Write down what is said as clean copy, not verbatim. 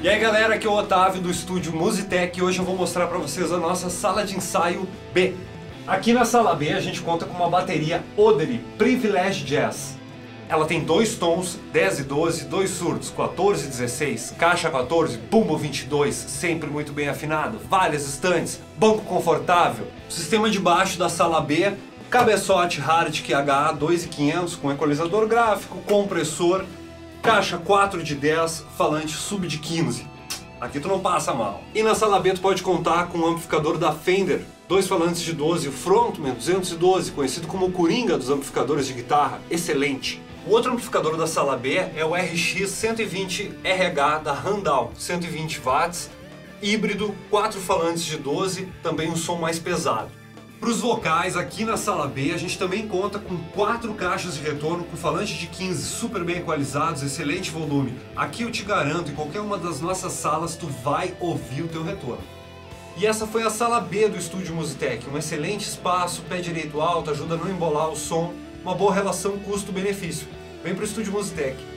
E aí galera, aqui é o Otávio do estúdio Musitec e hoje eu vou mostrar para vocês a nossa sala de ensaio B. Aqui na sala B a gente conta com uma bateria Odery Privilege Jazz. Ela tem dois tons, 10 e 12, dois surdos, 14 e 16, caixa 14, bumbo 22, sempre muito bem afinado, várias estantes, banco confortável. O sistema de baixo da sala B, cabeçote Hartke HA 2500 com equalizador gráfico, compressor, caixa 4 de 10, falante sub de 15. Aqui tu não passa mal. E na sala B tu pode contar com um amplificador da Fender, dois falantes de 12, o Frontman 212, conhecido como o Coringa dos amplificadores de guitarra, excelente. O outro amplificador da sala B é o RX 120 RH da Randall, 120 watts, híbrido, 4 falantes de 12, também um som mais pesado. Para os vocais, aqui na sala B, a gente também conta com 4 caixas de retorno com falante de 15 super bem equalizados, excelente volume. Aqui eu te garanto, em qualquer uma das nossas salas, tu vai ouvir o teu retorno. E essa foi a sala B do estúdio Musitec, um excelente espaço, pé direito alto, ajuda a não embolar o som, uma boa relação custo-benefício. Vem para o estúdio Musitec.